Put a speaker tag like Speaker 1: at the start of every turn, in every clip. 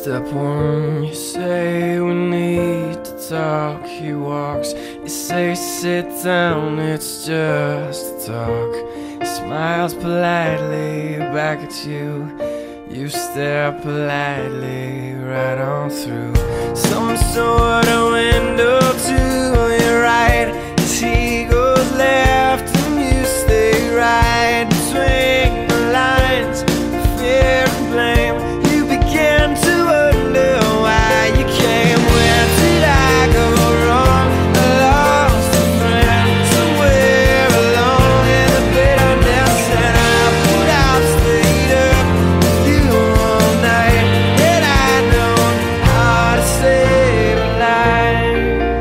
Speaker 1: Step one, you say we need to talk. He walks, you say sit down, it's just a talk. He smiles politely back at you. You stare politely right on through some sort of window to your right. As he goes left and you stay right between the lines of fear and blame. You begin to wonder why you came. Where did I go wrong? I lost a friend somewhere alone in the bitterness, and I put out stayed up with you all night. And I know how to save a life.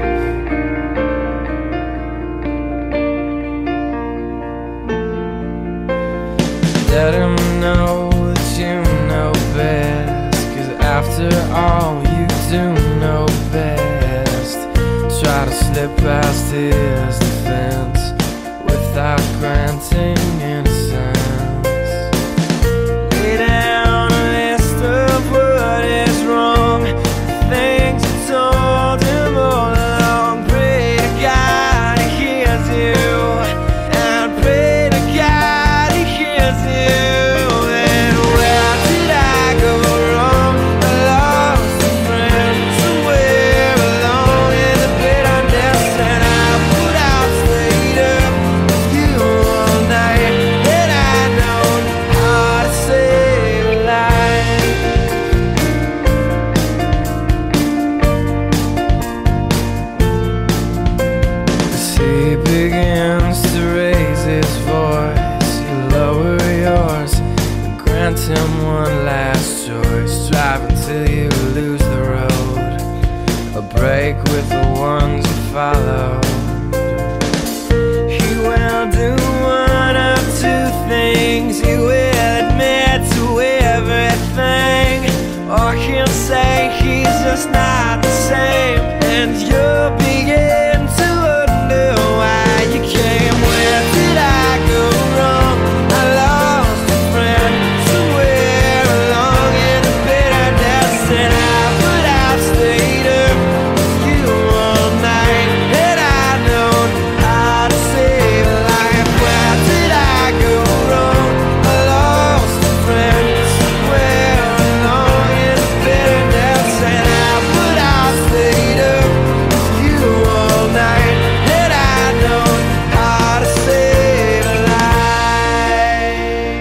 Speaker 1: Let him know that you know best, 'cause after all you do know best. Try to slip past his defense without granting innocence. Lay down a list of what is wrong, the things you told him all along. Pray to God he hears you, and pray to God he hears you. And where did I go wrong? I lost a friend somewhere alone in the bitterness, and I put out stayed up with you all night. And I know how to save a life. As he begins to raise his voice, you lower yours and grant him one last choice. Drive until you lose the road, a break with the ones you follow. He will do one of two things. He will admit to everything, or he'll say he's just not the same, and you'll begin to wonder why you came. Where did I go wrong? I lost a friend somewhere along in the bitterness, and I put out stayed up with you all night. And I know how to save a life. Where did I go wrong? I lost a friend somewhere along in the bitterness, and I put out stayed up with you all night. And I know how to save a life.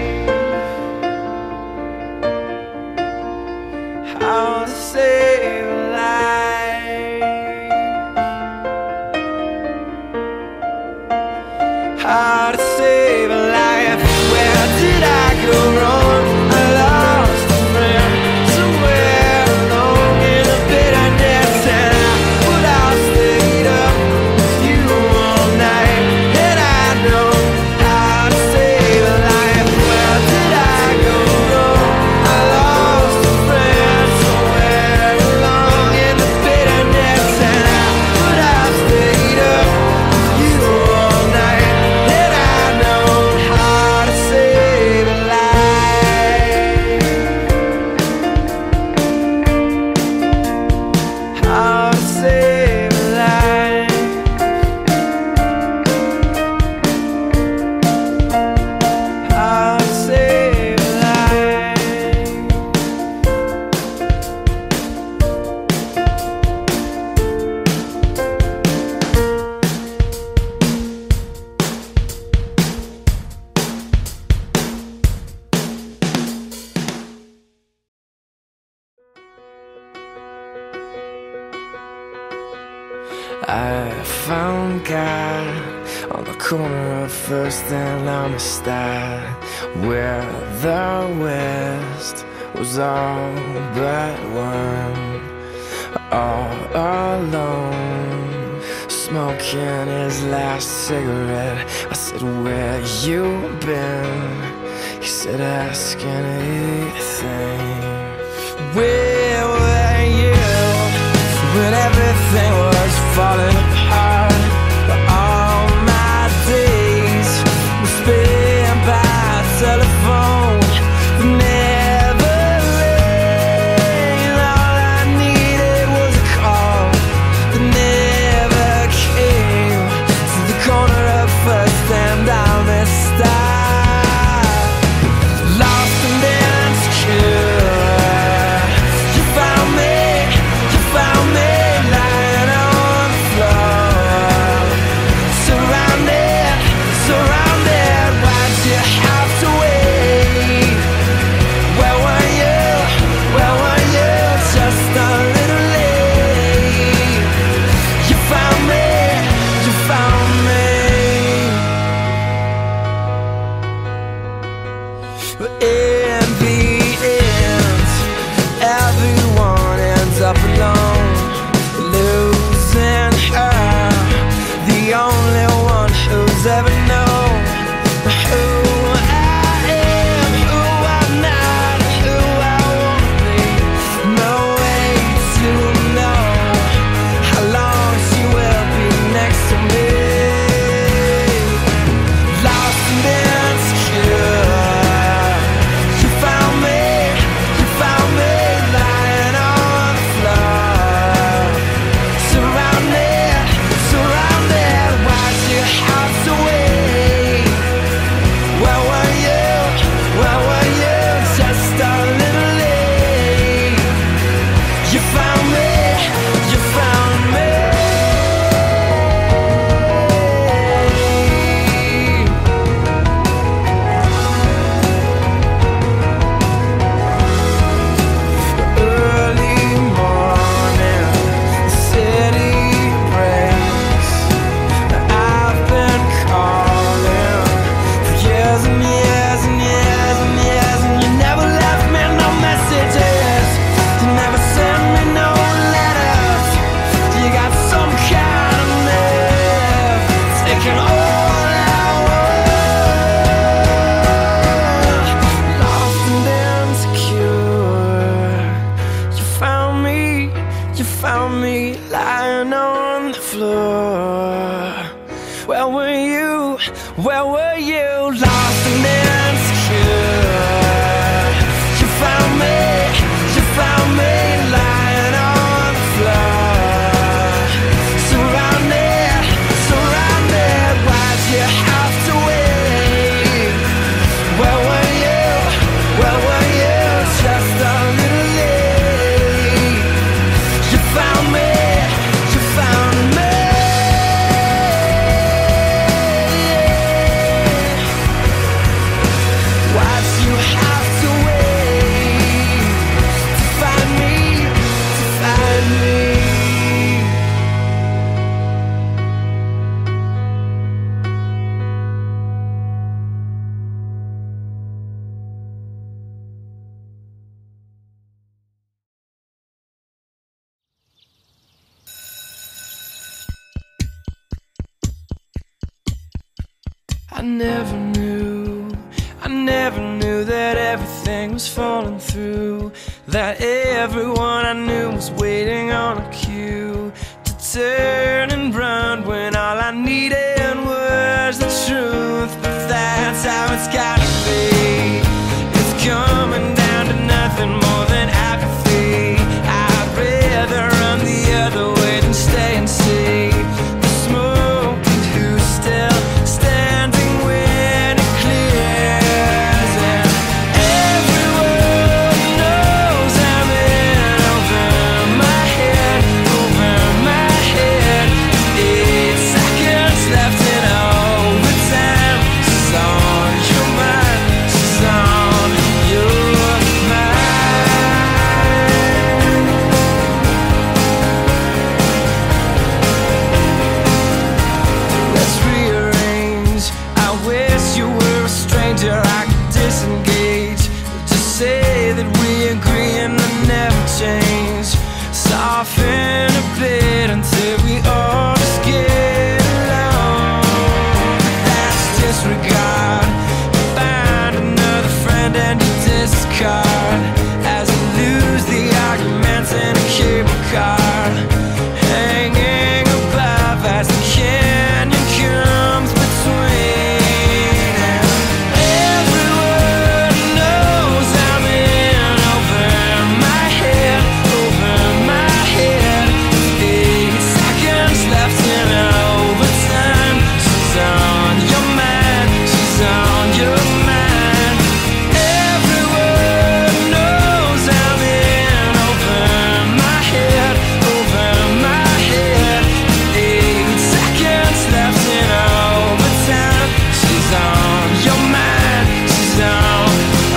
Speaker 1: How to save a life. How to save a life. Where did I go wrong? I lost a friend somewhere alone in the bitterness, and I put out stayed up with you all night. And I know how to save a life. Where did I go wrong? I lost a friend somewhere along in the bitterness, and I put out stayed up with you all night. And I know how to save a life. How to save a life. How to save a life. I found God on the corner of First and Amistad, where the West was all but one. All alone, smoking his last cigarette. I said, where you been? He said, ask anything. Where were you when everything was falling apart? But all my days were spent by telephone, never rain. where were you? Lost and insecure. You found me, lying on the floor. Surrounded, why'd you have to wait? Where were you, just a little late. You found me, why'd you have to wait to find me, I never knew that everything was falling through, that everyone I knew was waiting on a cue to turn and run when all I needed was the truth. But that's how it's gotta be. It's coming down to nothing more than apathy. I'd rather run the other way than stay and see the smoke and who's still standing when it clears. And everyone knows I'm in over my head, 8 seconds left in overtime. She's on your mind, she's on your mind. Let's rearrange. I wish you were a stranger I could disengage. Just say that we agree and then never change. Soften a bit until we all just get along. That's disregard. Find another friend and you discard as you lose the arguments in a cable car, hanging above as the canyon comes between. And everyone knows I'm in over my head, 8 seconds left in overtime. She's on your mind, she's on your mind. Everyone knows I'm in over my head, 8 seconds left in overtime. She's on your mind, she's on.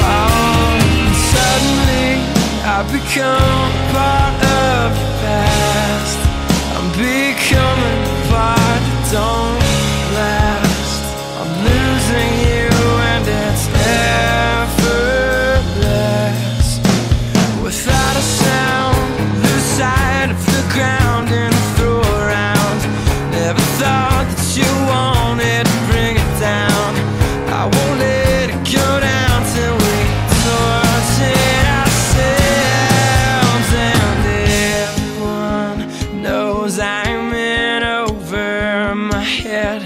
Speaker 1: Suddenly I become part of the past. I'm becoming part that don't last. I'm losing you and it's effortless. Without a sound, lose sight of the ground and throw around. Never thought that you wanted to bring it down. I won't let it go down till we sort it ourselves. And everyone knows I'm in over my head,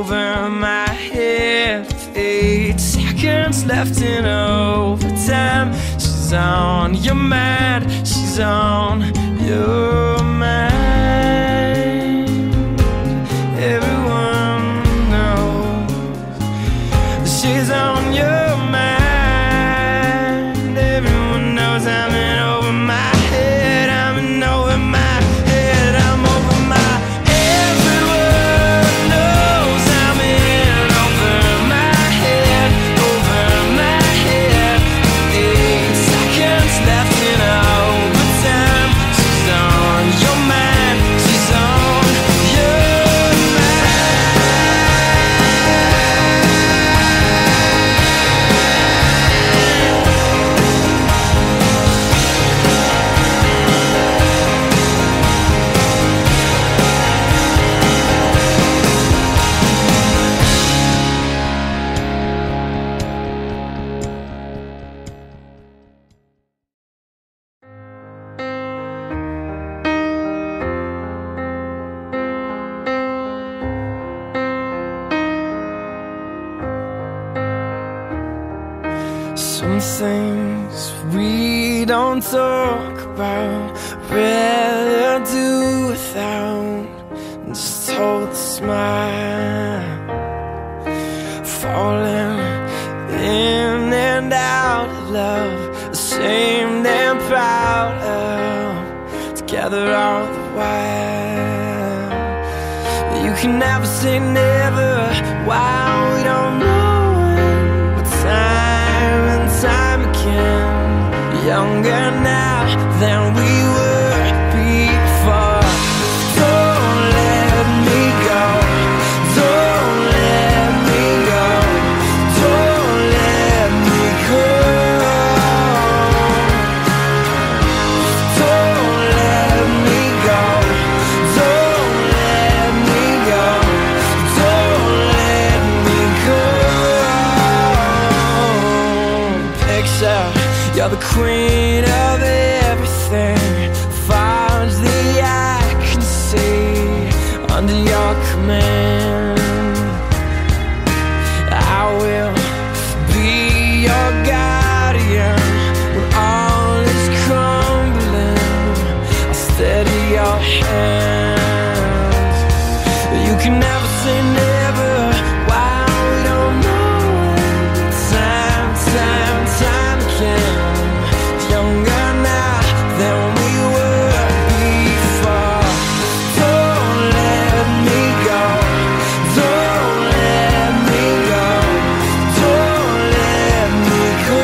Speaker 1: 8 seconds left in overtime. She's on your mind, she's on your mind. Everyone knows she's on your mind. Everyone knows I'm in over my head, I'm in over my head, I'm over my. Everyone knows I'm in over my head, 8 seconds left in overtime. She's on Some things we don't talk about, rather do without. Just hold the smile, falling in and out of love, ashamed and proud of, together all the while. You can never say never while we don't know when, but time and time again, younger now than we were before. Don't let me go, don't let me go, don't let me go. Don't let me go, don't let me go, don't let me go. Picture you're the queen of everything, far as the eye can see, under your command. I will be your guardian when all is crumbling. I'll steady your hands. You can never say never while we don't know it. Time, time, time again, younger now than we were before. Don't let me go, don't let me go, don't let me go.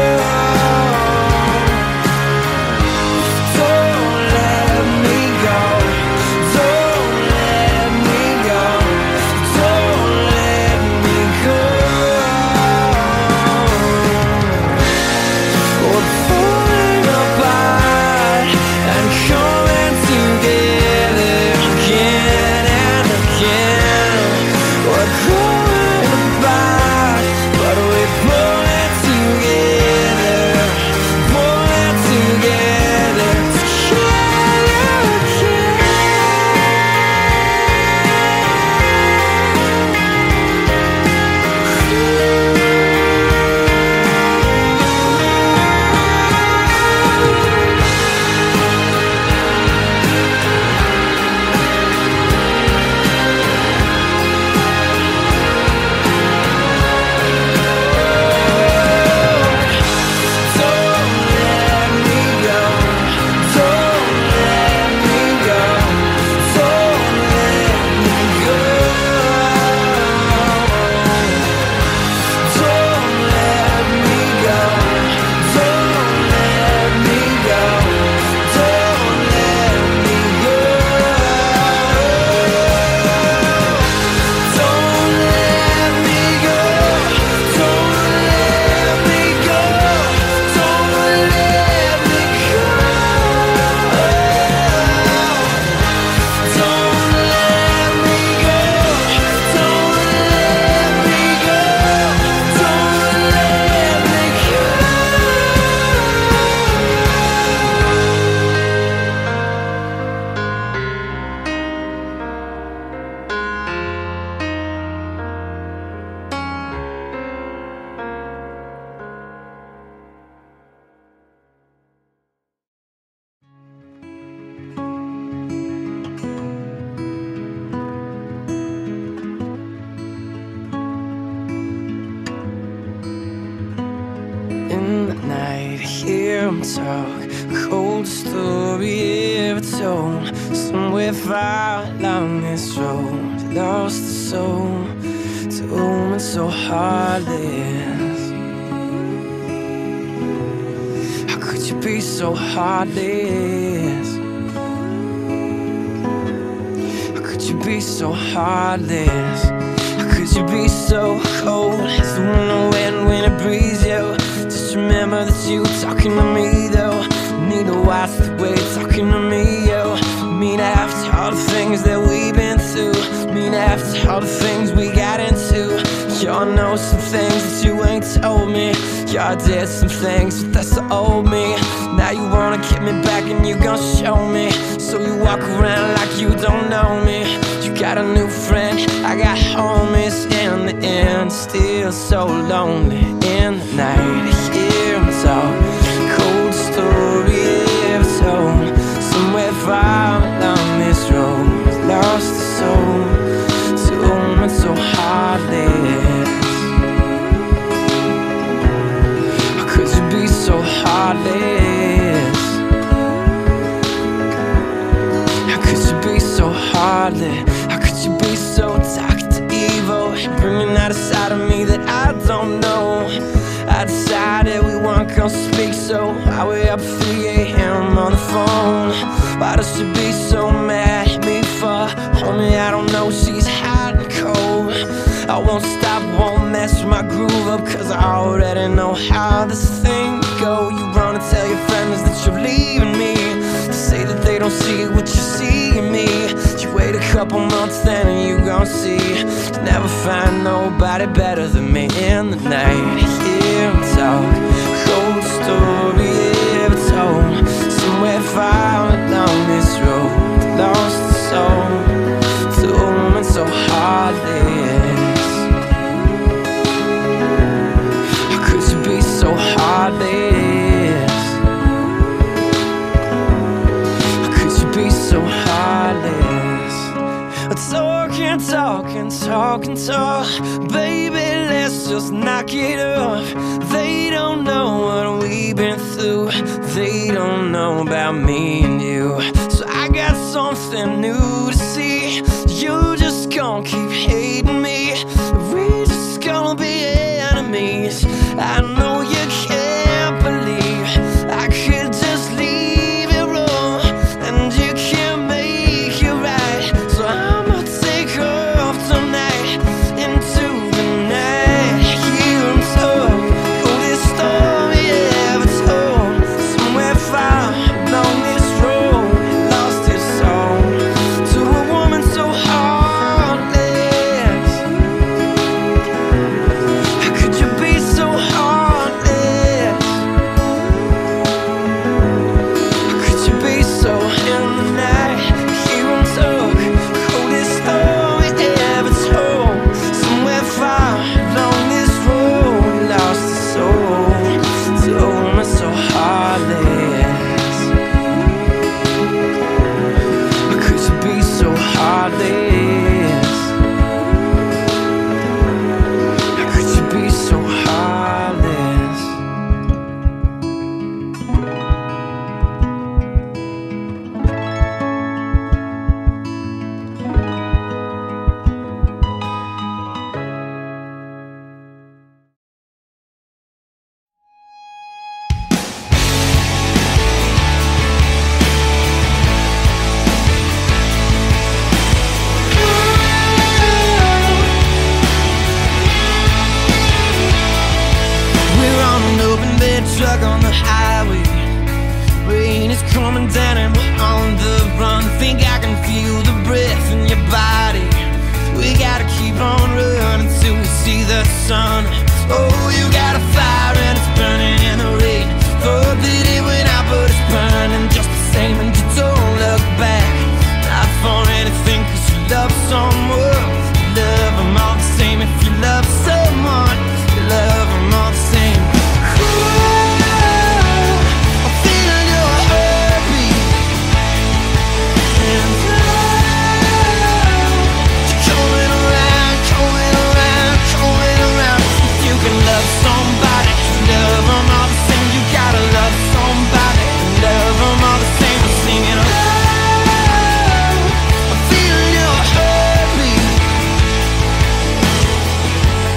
Speaker 1: Don't let me go, don't let me go, don't let me go. We're falling apart and coming together again and again. We're growing apart, but we're pulling together, pulling together, together again. Don't let me go, don't let me go, don't let me go. Don't let me go, don't let me go, don't let me go. Don't let me go, don't let me go, don't let me go. Don't let me go, don't let me go, don't let me go. In the night, hear him talk, cold story ever told. Somewhere far along this road, lost a soul to whom it's so heartless. How could you be so heartless? How could you be so heartless? How could you be so cold as the winter wind when it breathes you? Just remember that you were talking to me though. Need to watch the way you're talking to me, yo. Mean after all the things that we've been through, mean after all the things we got into. Y'all know some things that you ain't told me. Y'all did some things, but that's the old me. Now you wanna get me back and you gon' show me. So you walk around like you don't know me. You got a new friend, I got homies. In the end, still so lonely. In the night, yeah. talk. Cold story ever told. Somewhere far along this road, lost a soul to a woman so heartless. How could you be so heartless? How could you be so heartless? How could you be so dark to evil? You're bringing out a side of me that I don't know. I decided we weren't gonna speak, so why we up 3 AM on the phone? Why does she be so mad at me for? Homie, I don't know, she's hot and cold. I won't stop, won't mess my groove up, cause I already know how this thing go. You wanna tell your friends that you're leaving me, say that they don't see what you see in me. You wait a couple months then and you gon' see, you never find nobody better than me in the night. Hear them talk, cold story ever told. Somewhere far along this road, lost a soul to a woman so heartless. How could you be so heartless? How could you be so heartless? Talking, talking, talking, talk. Baby, let's just knock it off. They don't know what we've been through. They don't know about me and you. So I got something new to see. You just gonna keep hating me. We just gonna be enemies. I know you can't believe I could just leave it wrong, and you can't make it right. So I'ma take off tonight into the night. Hear them talk, coldest story ever told. Somewhere far along this road, lost his soul to a woman so heartless. How could you be so heartless? How could you be so in the night? Hear them talk, coldest story ever told. Somewhere far along this road, lost his soul to a woman so heartless. How could you be so heartless? How could you be so heartless? We're on an open bed truck on the highway. Rain is coming down and we're on the run. Think I can feel the breath in your body. We gotta keep on running till we see the sun. Oh, you got a fire and it's burning in the rain. Thought that it went out but it's burning just the same. And you don't look back, not for anything, cause you love someone. You love them all the same. If you love someone, you love them all the same. I'm feeling your heartbeat, and you're coming around, coming around, coming around. If you can love somebody, love them all the same. You gotta love somebody, love them all the same. I'm singing, I'm feeling your heartbeat.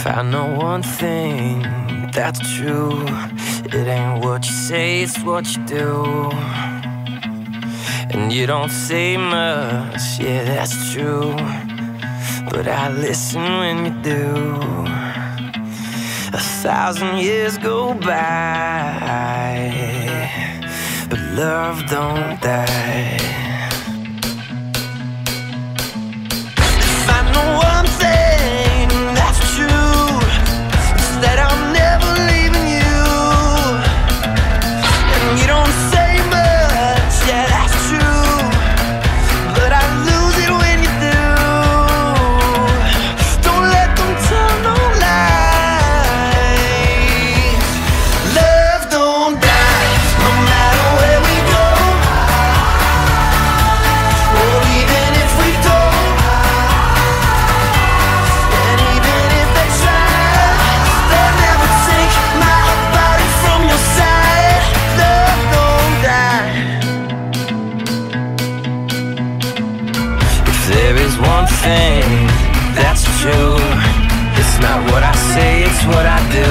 Speaker 1: If I know one thing that's true, it ain't what you say, it's what you do. And you don't say much, yeah, that's true, but I listen when you do. 1,000 years go by, but love don't die. If I know one thing that's true, it's that I'm never leaving you. And you don't say much, yeah, that's true, but I lose it when you do. Don't let them tell no lies. Love don't die, no matter where we go, or even if we don't. And even if they try, they'll never take my body from your side. Love don't die. If there is one thing that's true, it's not what I say, it's what I do.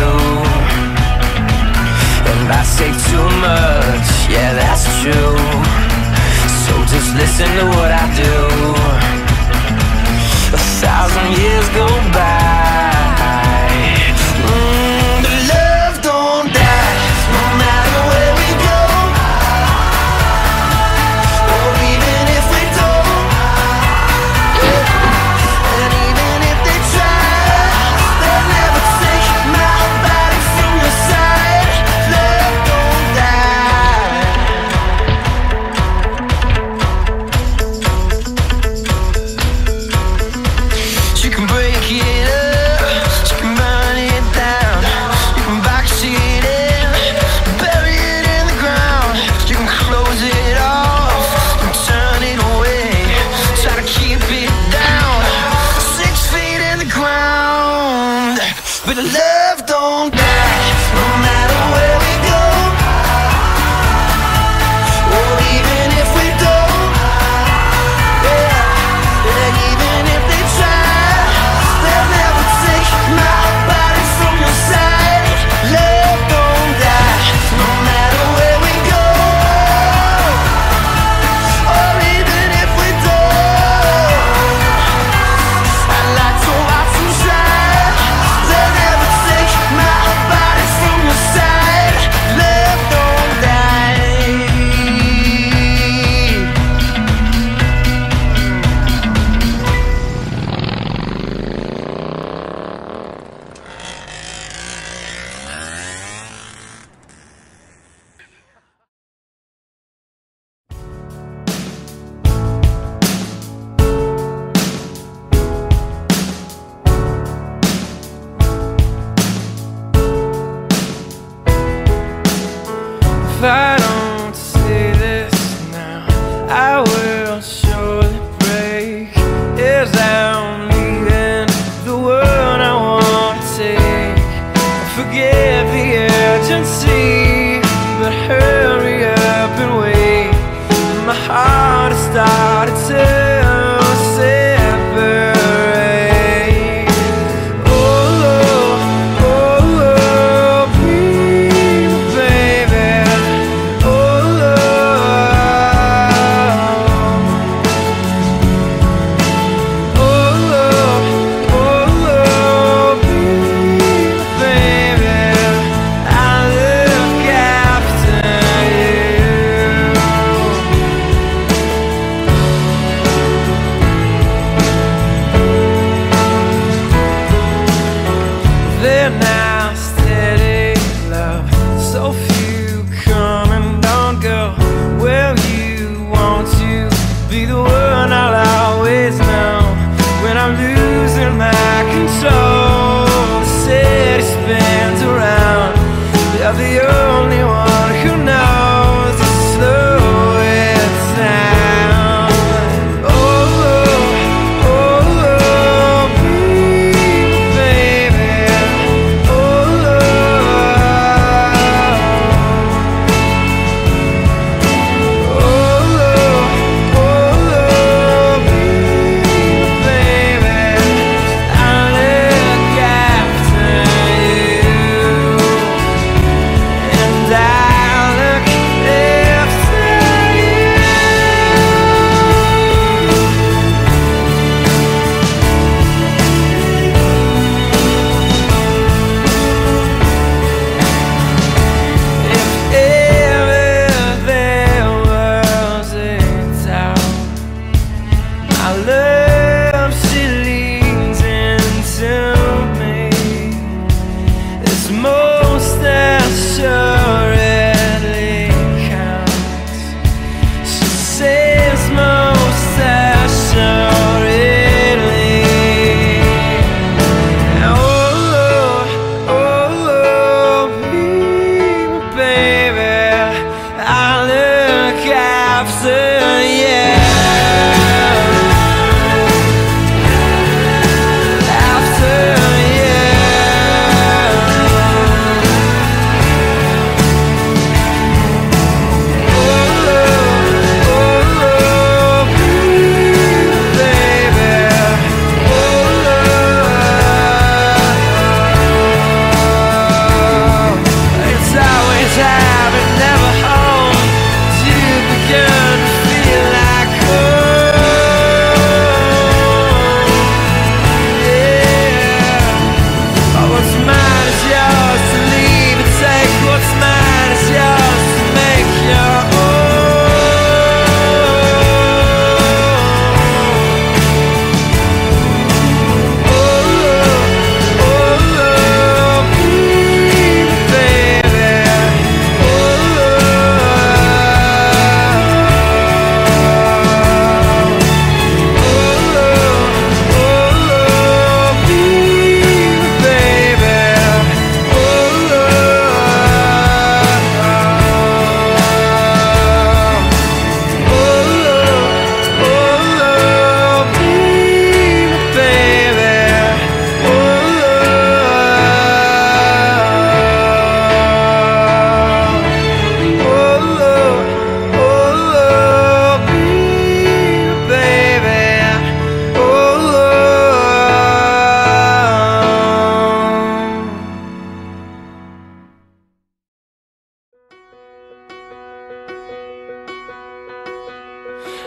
Speaker 1: And I say too much, yeah, that's true, so just listen to what I do. 1,000 years go by, but love don't die, no matter where we go, or even if we don't. And even if they try, they'll never take my body from your side. Love don't die. She can break it up, she can burn it down, you can backseat it, bury it in the ground. You can close it off and turn it away, try to keep it down, 6 feet in the ground. But love don't die, no matter where we go, or even if we don't. And even if they try, they'll never take my body from your side. Love don't die, no matter where we go, or even if we don't. I'd like to watch them try, they'll never take my body from your side. Love don't die. If I don't say this now, I will surely break. As I'm leaving the world I want to take, forget the urgency, but hurry up and wait. My heart has started to separate. Oh, oh, oh, baby, baby. Oh,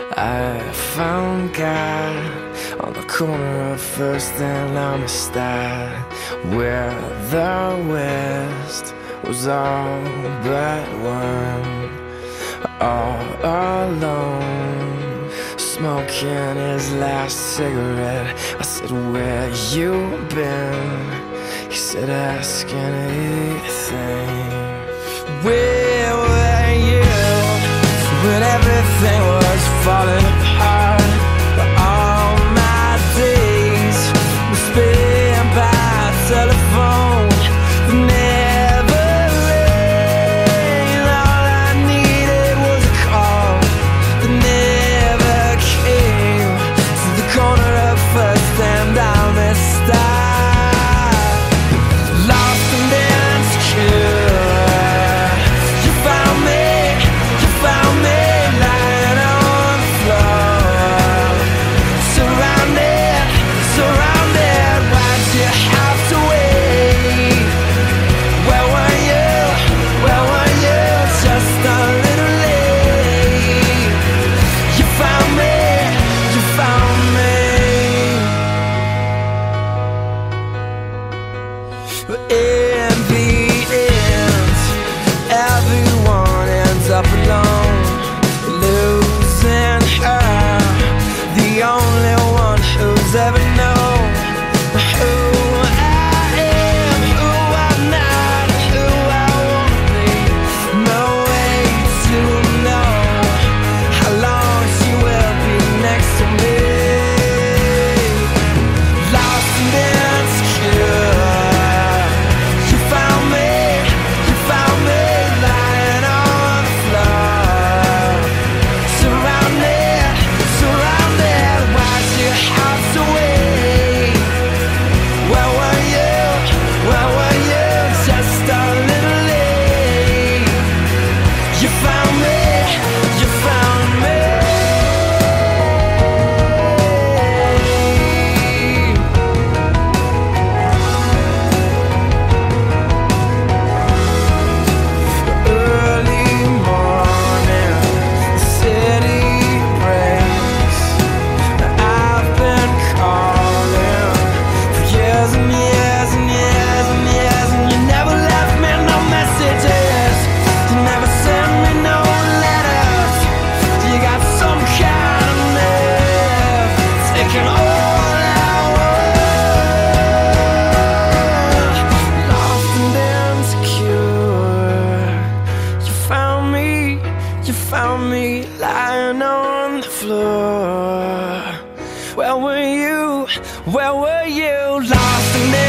Speaker 1: I found God on the corner of First and Amistad, where the West was all but one. All alone, smoking his last cigarette. I said, where you been? He said, ask anything. Where were you when everything was falling apart? But all my days were spent by telephone. Never rain. All I needed was a call that never came. To the corner of First and Amistad, lost and insecure. You found me lying on the floor, surrounded. Why'd you have to wait? Where were you? Just a little late. You found me. But in the end, everyone ends up alone, losing her, the only one who's ever known who I am, who I'm not, who I wanna be. No way to know how long she will be next to me. Lost and insecure. You found me lying on the floor, surrounded. Why'd you have to wait? Where were you? Just a little late. You found me. Early morning, the city breaks. I've been calling for years and years, and you never left me no messages. You never sent me no letters. You got some kind of nerve, taking all I want. Lost and insecure. You found me lying on the floor. Where were you? Lost and